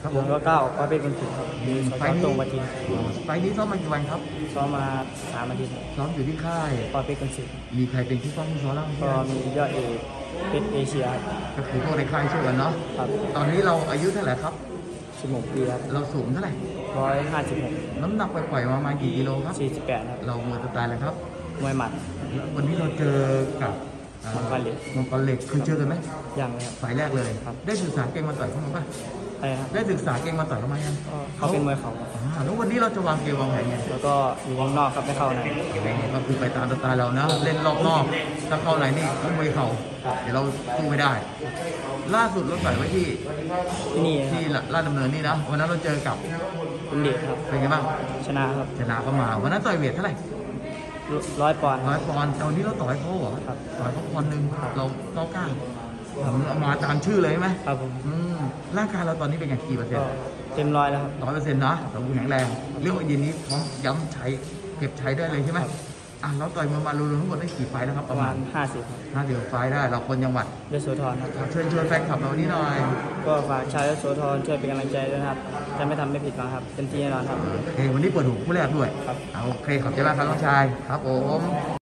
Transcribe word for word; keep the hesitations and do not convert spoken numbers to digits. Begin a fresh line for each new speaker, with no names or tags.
ครับผ
ผม
ม
ก็ก้าวก็เป็นคนถึงครับมีส
ไฟ
กอ
ล์นี้
ตรงมาทีม
ไฟล์นี้ซ้อมมากี่วันครับ
ซ้อมมาสามอาทิตย์ครับ
ซ้อมอยู่ที่ค่าย
ก็เป็นคนสิบ
มีใครเป็นที่ซ้อมที่ซ้อมแล้ว
ก็มียอดเอกเป็นเอเชียครับ
ก็คือพวกในค่ายช่วยกันเนาะ
ครับ
ตอนนี้เราอายุเท่าไหร่ครับ
สิบหกปีครับ
เราสูงเท่าไหร่
ร้อยห้าสิบหก
น้ำหนักปล่อยๆมาประมาณกี่กิโลครับ
สี่สิบแปดครับ
เราเมื่อสไตล์อะไรครับ
มวยหมัด
วันนี้เราเจอกับอ่า
มังกรเหล็ก
มังกรเหล็กเคยเจอกันไหม
ยังเลยครับ
ฝ่ายแรกเลย
ครับ
ได้ศึกษาเก่งมาต่อยเข้ามาป่ะ
อะไรครับ
ได้ศึกษาเก่งมาต่อยเข้ามายัง
ก็เขาเป็นมวยเข่าครับ
อ่าแล้ววันนี้เราจะวางเกมวางแผนไง
แล้วก็อยู่วงนอกครับไม่เข้าใน
ก็คือไปตามสไตล์เรานะเล่นรอบนอกถ้าเข้าไหนนี่ต้องมวยเข่าเดี๋ยวเราสู้ไม่ได้ ล่าสุดเราต่อยไว้ที่
ที่นี่ครั
ที่
บ
ลาดดำเนินนี่นะวันนั้นเราเจอกับ
เป็นเด็กครับ
เป็นไงบ้าง
ชนะครับ
ชนะก็มาวันนั้นต่อยเวทเท่าไหร่
ร้อยปอนด์ค
ร้อ
รั
ย
บ
ปอนด์แต่วันนี้เราต่อยเขาเหรอ
ครับ
ต่อยเขาปอนด์หนึ่งเราเก้าเก้าเอามาตามชื่อเลยใช่ไหม
ครับผม
อืมร่างกายเราตอนนี้เป็นไงกี่เปอร์เซ็น
ก็
ต์
เต็มร้อยแล้วครับ
ร้อยเปอร์เซ็นต์นะสมบูรณ์แข็งแรงเรื่องเย็นนี้พร้อมย้ำใช้เก็บใช้ได้เลยใช่ไหม
ครับ
อ่ะเราต่อยมามารวมๆทั้งหมดได้กี่ไฟล์แล้วครับ
ป
ประ ระ
มา
มา
ณ
ณ
ห้าสิบครับ
ห้าสิบไฟล์ได้เราคนจังหวัด
ยโสธรครับ
เชิญชวนแฟนคลับเราวันนี้หน่อย
ก็ฝากชาวยโสธรช่วยเป็นกำลังใจด้วยนะครับ จะไม่ทำไม่ผิดหวังครับเต็มที่แน่นอนครับ
โอเควันนี้เปิดหูคู่แรกด้วย
ครับ
เอาโอเคขอบใจมากครับน้องชายครับผม